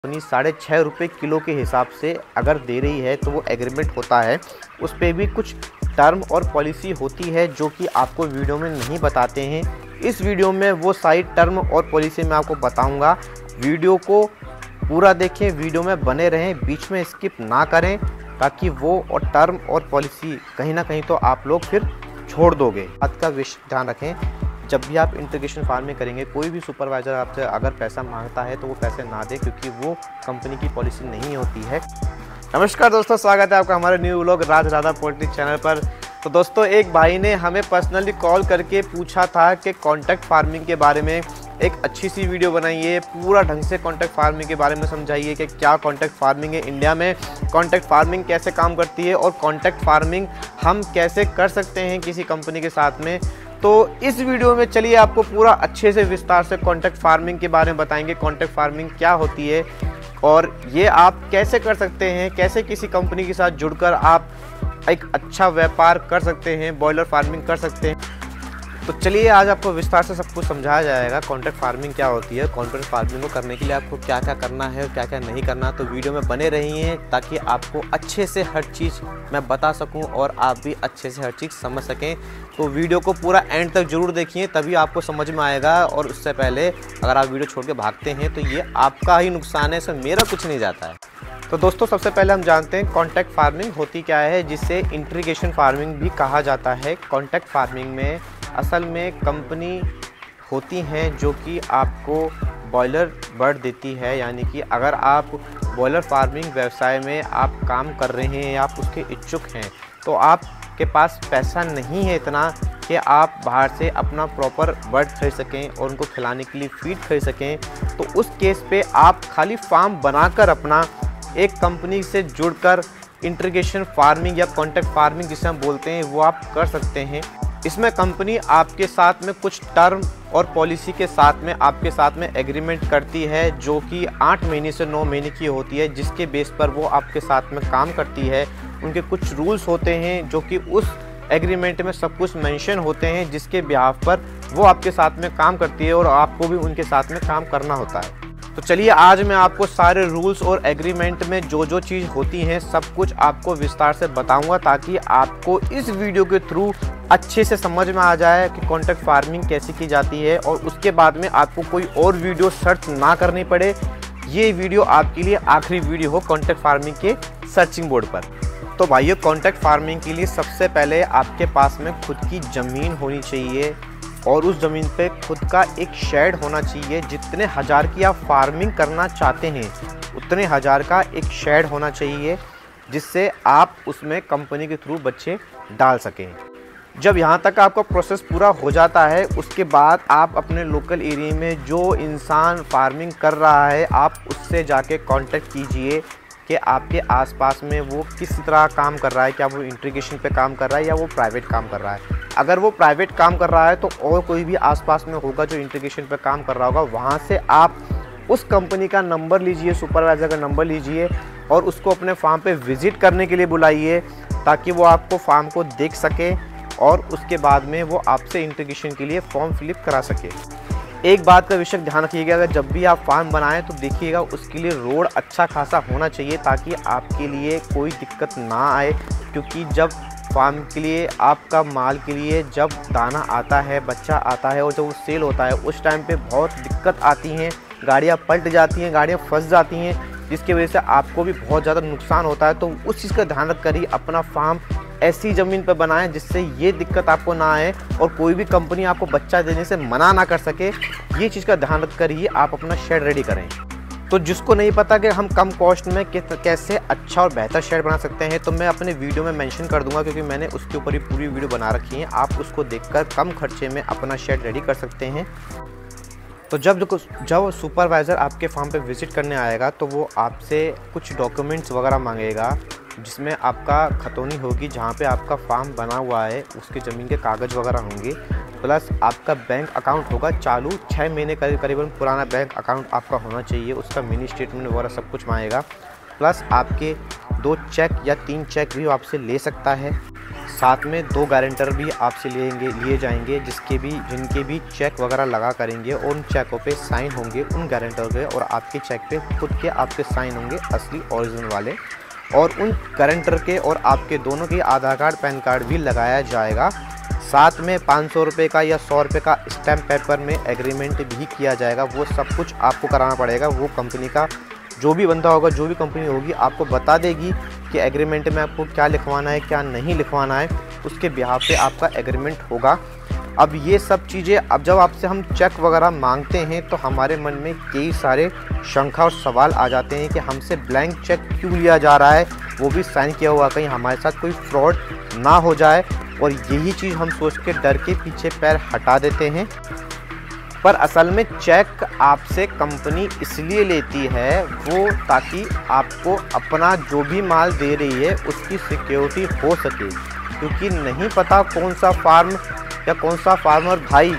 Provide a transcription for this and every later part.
Company 6.5 रुपये kilo के हिसाब से अगर दे रही है तो वो एग्रीमेंट होता है। उस पे भी कुछ टर्म और पॉलिसी होती है जो कि आपको वीडियो में नहीं बताते हैं। इस वीडियो में वो सारी टर्म और पॉलिसी मैं आपको बताऊंगा। वीडियो को पूरा देखें, वीडियो में बने रहें, बीच में स्किप ना करें, ताकि वो और टर्म और पॉलिसी कहीं ना कहीं तो आप लोग फिर छोड़ दोगे। बात का विशेष ध्यान रखें, जब भी आप इंटीग्रेशन फार्मिंग करेंगे, कोई भी सुपरवाइज़र आपसे अगर पैसा मांगता है तो वो पैसे ना दे, क्योंकि वो कंपनी की पॉलिसी नहीं होती है। नमस्कार दोस्तों, स्वागत है आपका हमारे new vlog Raj Radha poultry channel पर। तो दोस्तों, एक भाई ने हमें पर्सनली कॉल करके पूछा था कि कॉन्ट्रैक्ट फार्मिंग के बारे में एक अच्छी सी वीडियो बनाइए, पूरा ढंग से कॉन्ट्रैक्ट फार्मिंग के बारे में समझाइए कि क्या कॉन्ट्रैक्ट फार्मिंग है इंडिया में, कॉन्ट्रैक्ट फार्मिंग कैसे काम करती है और कॉन्ट्रैक्ट फार्मिंग हम कैसे कर सकते हैं किसी कंपनी के साथ में। तो इस वीडियो में चलिए आपको पूरा अच्छे से विस्तार से कॉन्ट्रैक्ट फार्मिंग के बारे में बताएंगे, कॉन्ट्रैक्ट फार्मिंग क्या होती है और ये आप कैसे कर सकते हैं, कैसे किसी कंपनी के साथ जुड़कर आप एक अच्छा व्यापार कर सकते हैं, बॉयलर फार्मिंग कर सकते हैं। तो चलिए आज आपको विस्तार से सब कुछ समझाया जाएगा कॉन्ट्रैक्ट फार्मिंग क्या होती है, कॉन्ट्रैक्ट फार्मिंग को करने के लिए आपको क्या क्या करना है और क्या क्या नहीं करना। तो वीडियो में बने रहिए ताकि आपको अच्छे से हर चीज़ मैं बता सकूं और आप भी अच्छे से हर चीज़ समझ सकें। तो वीडियो को पूरा एंड तक जरूर देखिए, तभी आपको समझ में आएगा। और उससे पहले अगर आप वीडियो छोड़ के भागते हैं तो ये आपका ही नुकसान है, इसमें मेरा कुछ नहीं जाता है। तो दोस्तों, सबसे पहले हम जानते हैं कॉन्ट्रैक्ट फार्मिंग होती क्या है, जिसे इंटीग्रेशन फार्मिंग भी कहा जाता है। कॉन्ट्रैक्ट फार्मिंग में असल में कंपनी होती हैं जो कि आपको बॉयलर बर्ड देती है। यानी कि अगर आप बॉयलर फार्मिंग व्यवसाय में आप काम कर रहे हैं या आप उसके इच्छुक हैं, तो आपके पास पैसा नहीं है इतना कि आप बाहर से अपना प्रॉपर बर्ड खरीद सकें और उनको खिलाने के लिए फीड खरीद सकें। तो उस केस पे आप खाली फार्म बनाकर अपना एक कंपनी से जुड़कर इंटीग्रेशन फार्मिंग या कॉन्ट्रैक्ट फार्मिंग जिसे हम बोलते हैं वो आप कर सकते हैं। इसमें कंपनी आपके साथ में कुछ टर्म और पॉलिसी के साथ में आपके साथ में एग्रीमेंट करती है जो कि 8 महीने से 9 महीने की होती है, जिसके बेस पर वो आपके साथ में काम करती है। उनके कुछ रूल्स होते हैं जो कि उस एग्रीमेंट में सब कुछ मेंशन होते हैं, जिसके बिहाफ पर वो आपके साथ में काम करती है और आपको भी उनके साथ में काम करना होता है। तो चलिए आज मैं आपको सारे रूल्स और एग्रीमेंट में जो जो चीज़ होती हैं सब कुछ आपको विस्तार से बताऊंगा, ताकि आपको इस वीडियो के थ्रू अच्छे से समझ में आ जाए कि कॉन्ट्रैक्ट फार्मिंग कैसे की जाती है और उसके बाद में आपको कोई और वीडियो सर्च ना करनी पड़े। ये वीडियो आपके लिए आखिरी वीडियो हो कॉन्ट्रैक्ट फार्मिंग के सर्चिंग बोर्ड पर। तो भाइयों, कॉन्ट्रैक्ट फार्मिंग के लिए सबसे पहले आपके पास में खुद की ज़मीन होनी चाहिए और उस ज़मीन पे खुद का एक शेड होना चाहिए। जितने हज़ार की आप फार्मिंग करना चाहते हैं उतने हज़ार का एक शेड होना चाहिए, जिससे आप उसमें कंपनी के थ्रू बच्चे डाल सकें। जब यहाँ तक आपका प्रोसेस पूरा हो जाता है, उसके बाद आप अपने लोकल एरिया में जो इंसान फार्मिंग कर रहा है आप उससे जाके कांटेक्ट कीजिए कि आपके आसपास में वो किस तरह काम कर रहा है, क्या वो इंटीग्रेशन पे काम कर रहा है या वो प्राइवेट काम कर रहा है। अगर वो प्राइवेट काम कर रहा है तो और कोई भी आसपास में होगा जो इंटीग्रेशन पे काम कर रहा होगा, वहाँ से आप उस कंपनी का नंबर लीजिए, सुपरवाइज़र का नंबर लीजिए और उसको अपने फार्म पे विज़िट करने के लिए बुलाइए, ताकि वो आपको फार्म को देख सके और उसके बाद में वो आपसे इंटीग्रेशन के लिए फॉर्म फिलअप करा सके। एक बात का विशेष ध्यान रखिएगा, अगर जब भी आप फार्म बनाएं तो देखिएगा उसके लिए रोड अच्छा खासा होना चाहिए, ताकि आपके लिए कोई दिक्कत ना आए। क्योंकि जब फार्म के लिए आपका माल के लिए जब दाना आता है, बच्चा आता है और जब वो सेल होता है, उस टाइम पे बहुत दिक्कत आती हैं, गाड़ियाँ पलट जाती हैं, गाड़ियाँ फंस जाती हैं, जिसकी वजह से आपको भी बहुत ज़्यादा नुकसान होता है। तो उस चीज़ का ध्यान रख कर ही अपना फार्म ऐसी ज़मीन पर बनाएं जिससे ये दिक्कत आपको ना आए और कोई भी कंपनी आपको बच्चा देने से मना ना कर सके। ये चीज़ का ध्यान रख कर ही आप अपना शेड रेडी करें। तो जिसको नहीं पता कि हम कम कॉस्ट में कैसे अच्छा और बेहतर शेड बना सकते हैं, तो मैं अपने वीडियो में मेंशन कर दूंगा, क्योंकि मैंने उसके ऊपर ही पूरी वीडियो बना रखी है। आप उसको देखकर कम खर्चे में अपना शेड रेडी कर सकते हैं। तो जब सुपरवाइज़र आपके फार्म पे विज़िट करने आएगा तो वो आपसे कुछ डॉक्यूमेंट्स वगैरह मांगेगा, जिसमें आपका खतौनी होगी जहाँ पे आपका फार्म बना हुआ है, उसके ज़मीन के कागज़ वगैरह होंगे, प्लस आपका बैंक अकाउंट होगा चालू, 6 महीने करीबन पुराना बैंक अकाउंट आपका होना चाहिए, उसका मिनी स्टेटमेंट वगैरह सब कुछ मांगेगा। प्लस आपके 2 चेक या 3 चेक भी आपसे ले सकता है। साथ में 2 गारंटर भी आपसे लिए जाएंगे, जिनके भी चेक वगैरह लगा करेंगे और उन चेकों पे साइन होंगे उन गारंटर के, और आपके चेक पे खुद के आपके साइन होंगे असली ओरिजिनल वाले, और उन गारंटर के और आपके दोनों के आधार कार्ड पैन कार्ड भी लगाया जाएगा। साथ में 500 रुपये का या 100 रुपये का स्टैम्प पेपर में एग्रीमेंट भी किया जाएगा। वो सब कुछ आपको कराना पड़ेगा। वो कंपनी का जो भी बंदा होगा, जो भी कंपनी होगी, आपको बता देगी कि एग्रीमेंट में आपको क्या लिखवाना है, क्या नहीं लिखवाना है। उसके बिहाफ पे आपका एग्रीमेंट होगा। अब ये सब चीज़ें, अब जब आपसे हम चेक वगैरह मांगते हैं तो हमारे मन में कई सारे शंका और सवाल आ जाते हैं कि हमसे ब्लैंक चेक क्यों लिया जा रहा है, वो भी साइन किया हुआ, कहीं हमारे साथ कोई फ्रॉड ना हो जाए। और यही चीज़ हम सोच के डर के पीछे पैर हटा देते हैं। पर असल में चेक आपसे कंपनी इसलिए लेती है वो ताकि आपको अपना जो भी माल दे रही है उसकी सिक्योरिटी हो सके, क्योंकि नहीं पता कौन सा फार्म या कौन सा फार्मर भाई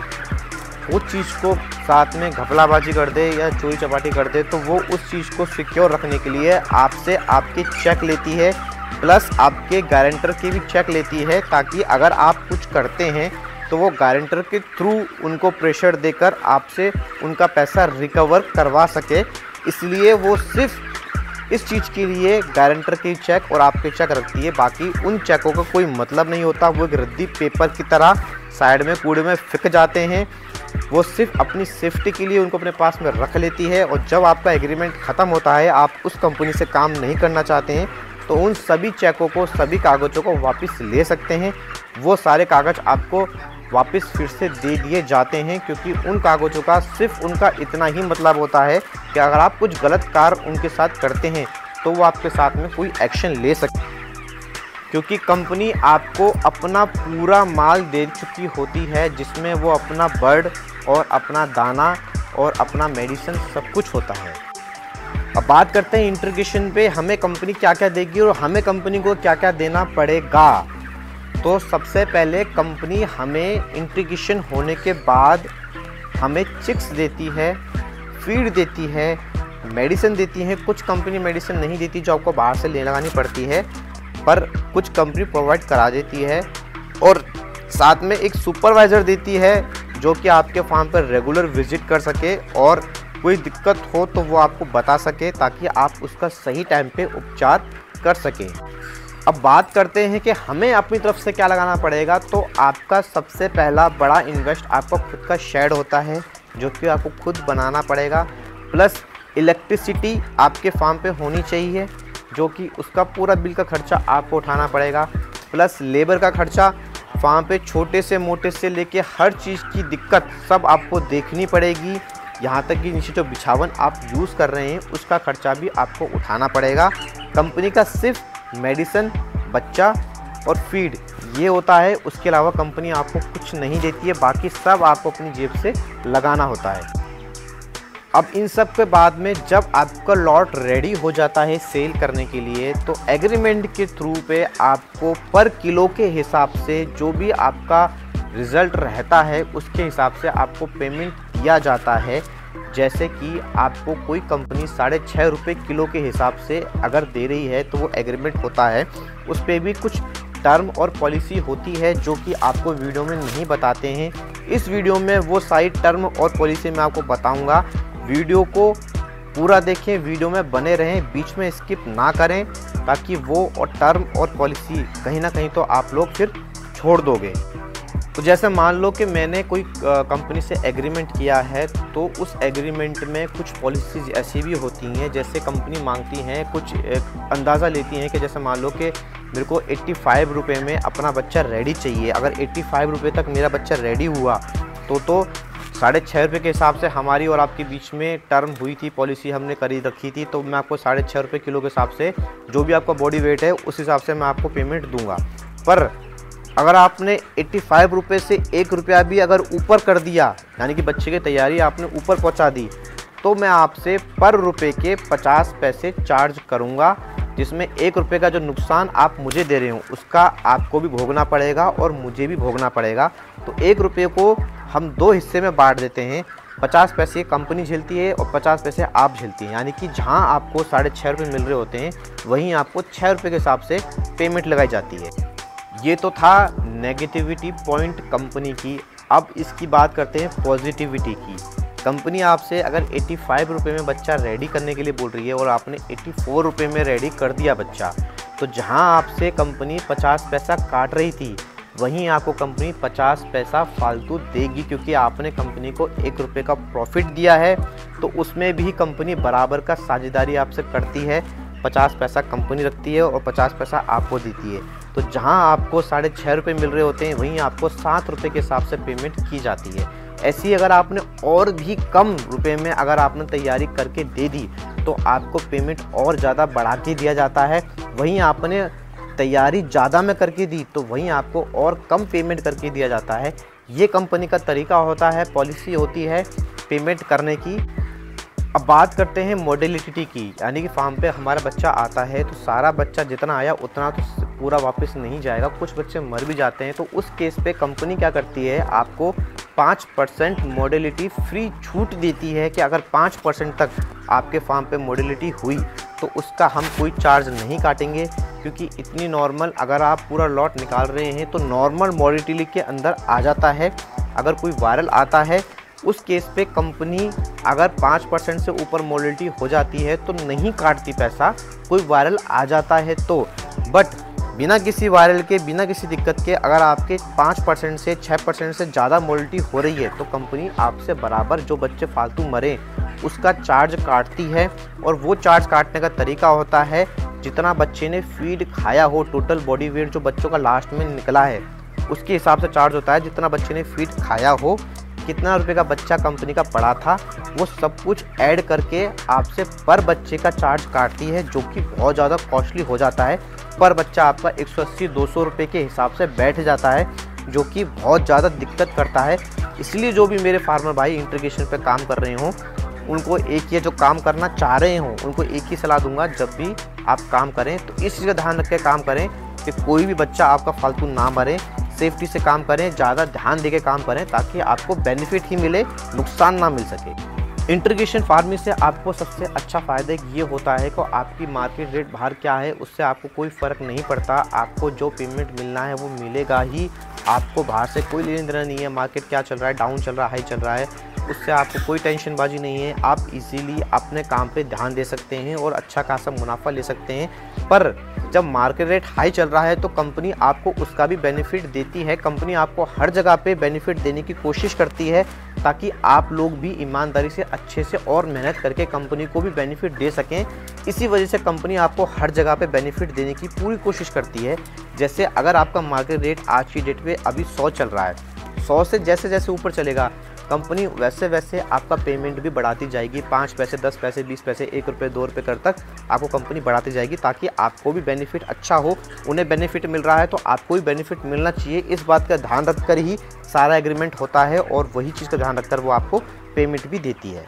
उस चीज़ को साथ में घपलाबाजी कर दे या चोरी चपाटी कर दे, तो वो उस चीज़ को सिक्योर रखने के लिए आपसे आपके चेक लेती है, प्लस आपके गारंटर के भी चेक लेती है, ताकि अगर आप कुछ करते हैं तो वो गारंटर के थ्रू उनको प्रेशर देकर आपसे उनका पैसा रिकवर करवा सके। इसलिए वो सिर्फ इस चीज़ के लिए गारंटर के चेक और आपके चेक रखती है। बाकी उन चेकों का कोई मतलब नहीं होता। वो एक रद्दी पेपर की तरह साइड में कूड़े में फेंक जाते हैं। वो सिर्फ अपनी सेफ्टी के लिए उनको अपने पास में रख लेती है। और जब आपका एग्रीमेंट ख़त्म होता है, आप उस कंपनी से काम नहीं करना चाहते हैं, तो उन सभी चेकों को, सभी कागज़ों को वापस ले सकते हैं। वो सारे कागज़ आपको वापस फिर से दे दिए जाते हैं, क्योंकि उन कागज़ों का सिर्फ उनका इतना ही मतलब होता है कि अगर आप कुछ गलत कार्य उनके साथ करते हैं तो वो आपके साथ में कोई एक्शन ले सकते, क्योंकि कंपनी आपको अपना पूरा माल दे चुकी होती है, जिसमें वो अपना बर्ड और अपना दाना और अपना मेडिसिन सब कुछ होता है। अब बात करते हैं इंटीग्रेशन पे, हमें कंपनी क्या क्या देगी और हमें कंपनी को क्या क्या देना पड़ेगा। तो सबसे पहले कंपनी हमें इंटीग्रेशन होने के बाद हमें चिक्स देती है, फीड देती है, मेडिसिन देती है। कुछ कंपनी मेडिसिन नहीं देती जो आपको बाहर से ले लगानी पड़ती है, पर कुछ कंपनी प्रोवाइड करा देती है। और साथ में एक सुपरवाइज़र देती है जो कि आपके फार्म पर रेगुलर विजिट कर सके और कोई दिक्कत हो तो वो आपको बता सके, ताकि आप उसका सही टाइम पे उपचार कर सकें। अब बात करते हैं कि हमें अपनी तरफ से क्या लगाना पड़ेगा। तो आपका सबसे पहला बड़ा इन्वेस्ट आपका खुद का शेड होता है, जो कि आपको खुद बनाना पड़ेगा। प्लस इलेक्ट्रिसिटी आपके फार्म पे होनी चाहिए, जो कि उसका पूरा बिल का खर्चा आपको उठाना पड़ेगा। प्लस लेबर का खर्चा, फार्म पे छोटे से मोटे से लेके हर चीज़ की दिक्कत सब आपको देखनी पड़ेगी। यहाँ तक कि नीचे जो बिछावन आप यूज़ कर रहे हैं उसका खर्चा भी आपको उठाना पड़ेगा। कंपनी का सिर्फ मेडिसिन, बच्चा और फीड ये होता है, उसके अलावा कंपनी आपको कुछ नहीं देती है। बाकी सब आपको अपनी जेब से लगाना होता है। अब इन सब के बाद में जब आपका लॉट रेडी हो जाता है सेल करने के लिए, तो एग्रीमेंट के थ्रू पे आपको पर किलो के हिसाब से जो भी आपका रिज़ल्ट रहता है उसके हिसाब से आपको पेमेंट दिया जाता है। जैसे कि आपको कोई कंपनी 6.5 रुपये किलो के हिसाब से अगर दे रही है तो वो एग्रीमेंट होता है। उस पर भी कुछ टर्म और पॉलिसी होती है जो कि आपको वीडियो में नहीं बताते हैं। इस वीडियो में वो सारी टर्म और पॉलिसी मैं आपको बताऊंगा। वीडियो को पूरा देखें, वीडियो में बने रहें, बीच में स्किप ना करें, ताकि वो और टर्म और पॉलिसी कहीं ना कहीं तो आप लोग फिर छोड़ दोगे। तो जैसे मान लो कि मैंने कोई कंपनी से एग्रीमेंट किया है, तो उस एग्रीमेंट में कुछ पॉलिसीज़ ऐसी भी होती हैं, जैसे कंपनी मांगती हैं, कुछ अंदाज़ा लेती हैं कि जैसे मान लो कि मेरे को 85 रुपये में अपना बच्चा रेडी चाहिए। अगर 85 रुपये तक मेरा बच्चा रेडी हुआ तो 6.5 रुपये के हिसाब से हमारी और आपके बीच में टर्म हुई थी, पॉलिसी हमने करी रखी थी। तो मैं आपको 6.5 रुपये किलो के हिसाब से जो भी आपका बॉडी वेट है उस हिसाब से मैं आपको पेमेंट दूंगा। पर अगर आपने 85 रुपये से 1 रुपया भी अगर ऊपर कर दिया, यानी कि बच्चे की तैयारी आपने ऊपर पहुंचा दी, तो मैं आपसे पर रुपये के 50 पैसे चार्ज करूंगा, जिसमें 1 रुपये का जो नुकसान आप मुझे दे रहे हो उसका आपको भी भोगना पड़ेगा और मुझे भी भोगना पड़ेगा। तो 1 रुपये को हम 2 हिस्से में बांट देते हैं। 50 पैसे कंपनी झेलती है और 50 पैसे आप झेलती हैं, यानी कि जहां आपको 6.5 रुपये मिल रहे होते हैं वहीं आपको 6 रुपये के हिसाब से पेमेंट लगाई जाती है। ये तो था नेगेटिविटी पॉइंट कंपनी की। अब इसकी बात करते हैं पॉजिटिविटी की। कंपनी आपसे अगर 85 रुपये में बच्चा रेडी करने के लिए बोल रही है और आपने 84 रुपये में रेडी कर दिया बच्चा, तो जहां आपसे कंपनी 50 पैसा काट रही थी वहीं आपको कंपनी 50 पैसा फालतू देगी, क्योंकि आपने कंपनी को 1 रुपये का प्रॉफिट दिया है। तो उसमें भी कंपनी बराबर का साझेदारी आपसे करती है। 50 पैसा कंपनी रखती है और 50 पैसा आपको देती है। तो जहां आपको 6.5 रुपये मिल रहे होते हैं वहीं आपको 7 रुपये के हिसाब से पेमेंट की जाती है। ऐसी अगर आपने और भी कम रुपए में अगर आपने तैयारी करके दे दी तो आपको पेमेंट और ज़्यादा बढ़ा के दिया जाता है। वहीं आपने तैयारी ज़्यादा में करके दी तो वहीं आपको और कम पेमेंट करके दिया जाता है। ये कंपनी का तरीका होता है, पॉलिसी होती है पेमेंट करने की। अब बात करते हैं मॉडलिटी की, यानी कि फार्म पे हमारा बच्चा आता है तो सारा बच्चा जितना आया उतना तो पूरा वापस नहीं जाएगा, कुछ बच्चे मर भी जाते हैं। तो उस केस पे कंपनी क्या करती है, आपको 5% मॉडलिटी फ्री छूट देती है कि अगर 5% तक आपके फार्म पे मॉडलिटी हुई तो उसका हम कोई चार्ज नहीं काटेंगे, क्योंकि इतनी नॉर्मल अगर आप पूरा लॉट निकाल रहे हैं तो नॉर्मल मॉडलिटी के अंदर आ जाता है। अगर कोई वायरल आता है उस केस पे कंपनी अगर 5% से ऊपर मॉडलिटी हो जाती है तो नहीं काटती पैसा, कोई वायरल आ जाता है तो। बट बिना किसी वायरल के, बिना किसी दिक्कत के अगर आपके 5% से 6% से ज़्यादा मॉडलिटी हो रही है तो कंपनी आपसे बराबर जो बच्चे फालतू मरे उसका चार्ज काटती है। और वो चार्ज काटने का तरीका होता है जितना बच्चे ने फीड खाया हो, टोटल बॉडी वेट जो बच्चों का लास्ट में निकला है उसके हिसाब से चार्ज होता है। जितना बच्चे ने फीड खाया हो, कितना रुपए का बच्चा कंपनी का पड़ा था, वो सब कुछ ऐड करके आपसे पर बच्चे का चार्ज काटती है, जो कि बहुत ज़्यादा कॉस्टली हो जाता है। पर बच्चा आपका 180-200 रुपये के हिसाब से बैठ जाता है, जो कि बहुत ज़्यादा दिक्कत करता है। इसलिए जो भी मेरे फार्मर भाई इंटीग्रेशन पे काम कर रहे हों उनको एक ये जो काम करना चाह रहे हों उनको एक ही सलाह दूंगा, जब भी आप काम करें तो इस चीज़ का ध्यान रख के काम करें कि कोई भी बच्चा आपका फालतू ना मरे। सेफ्टी से काम करें, ज़्यादा ध्यान देके काम करें ताकि आपको बेनिफिट ही मिले, नुकसान ना मिल सके। इंटीग्रेशन फार्मिंग से आपको सबसे अच्छा फ़ायदा ये होता है कि आपकी मार्केट रेट बाहर क्या है उससे आपको कोई फ़र्क नहीं पड़ता। आपको जो पेमेंट मिलना है वो मिलेगा ही। आपको बाहर से कोई लेना देना नहीं है, मार्केट क्या चल रहा है, डाउन चल रहा है, हाई चल रहा है, उससे आपको कोई टेंशनबाजी नहीं है। आप इजीली अपने काम पे ध्यान दे सकते हैं और अच्छा खासा मुनाफा ले सकते हैं। पर जब मार्केट रेट हाई चल रहा है तो कंपनी आपको उसका भी बेनिफिट देती है। कंपनी आपको हर जगह पे बेनिफिट देने की कोशिश करती है ताकि आप लोग भी ईमानदारी से अच्छे से और मेहनत करके कंपनी को भी बेनिफिट दे सकें। इसी वजह से कंपनी आपको हर जगह पे बेनिफिट देने की पूरी कोशिश करती है। जैसे अगर आपका मार्केट रेट आज की डेट पे अभी 100 चल रहा है, 100 से जैसे जैसे ऊपर चलेगा कंपनी वैसे वैसे आपका पेमेंट भी बढ़ाती जाएगी। 5 पैसे, 10 पैसे, 20 पैसे, 1 रुपये, 2 रुपये कर तक आपको कंपनी बढ़ाती जाएगी ताकि आपको भी बेनिफिट अच्छा हो। उन्हें बेनिफिट मिल रहा है तो आपको भी बेनिफिट मिलना चाहिए। इस बात का ध्यान रखकर ही सारा एग्रीमेंट होता है और वही चीज़ का ध्यान रखकर वो आपको पेमेंट भी देती है।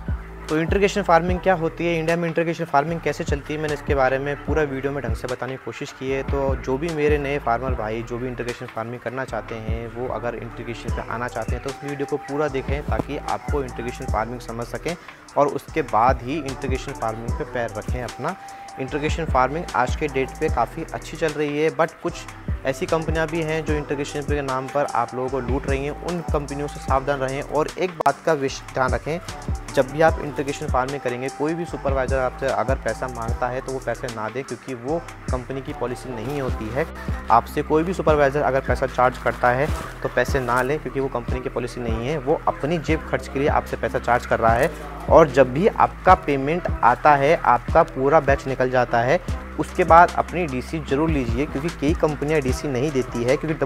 तो इंटीग्रेशन फार्मिंग क्या होती है, इंडिया में इंटीग्रेशन फार्मिंग कैसे चलती है, मैंने इसके बारे में पूरा वीडियो में ढंग से बताने की कोशिश की है। तो जो भी मेरे नए फार्मर भाई जो भी इंटीग्रेशन फार्मिंग करना चाहते हैं वो अगर इंटीग्रेशन पे आना चाहते हैं तो उस वीडियो को पूरा देखें ताकि आपको इंटीग्रेशन फार्मिंग समझ सकें और उसके बाद ही इंटीग्रेशन फार्मिंग पे पैर रखें अपना। इंटीग्रेशन फार्मिंग आज के डेट पे काफ़ी अच्छी चल रही है, बट कुछ ऐसी कंपनियां भी हैं जो इंटीग्रेशन के नाम पर आप लोगों को लूट रही हैं। उन कंपनियों से सावधान रहें और एक बात का ध्यान रखें, जब भी आप इंटीग्रेशन फार्मिंग करेंगे कोई भी सुपरवाइज़र आपसे अगर पैसा मांगता है तो वो पैसे ना दें, क्योंकि वो कंपनी की पॉलिसी नहीं होती है। आपसे कोई भी सुपरवाइज़र अगर पैसा चार्ज करता है तो पैसे ना लें, क्योंकि वो कंपनी की पॉलिसी नहीं है। वो अपनी जेब खर्च के लिए आपसे पैसा चार्ज कर रहा है। और जब भी आपका पेमेंट आता है, आपका पूरा बैच निकल जाता है, उसके बाद अपनी डीसी ज़रूर लीजिए, क्योंकि कई कंपनियां डीसी नहीं देती है, क्योंकि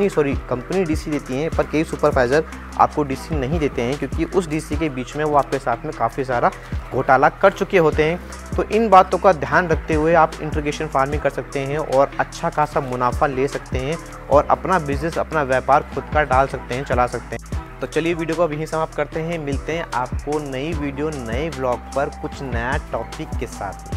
कंपनी डीसी देती हैं पर कई सुपरवाइज़र आपको डीसी नहीं देते हैं, क्योंकि उस डीसी के बीच में वो आपके साथ में काफ़ी सारा घोटाला कर चुके होते हैं। तो इन बातों का ध्यान रखते हुए आप इंटीग्रेशन फार्मिंग कर सकते हैं और अच्छा खासा मुनाफा ले सकते हैं और अपना बिजनेस, अपना व्यापार खुद का डाल सकते हैं, चला सकते हैं। तो चलिए वीडियो को अब यहीं समाप्त करते हैं। मिलते हैं आपको नई वीडियो, नए ब्लॉग पर कुछ नया टॉपिक के साथ।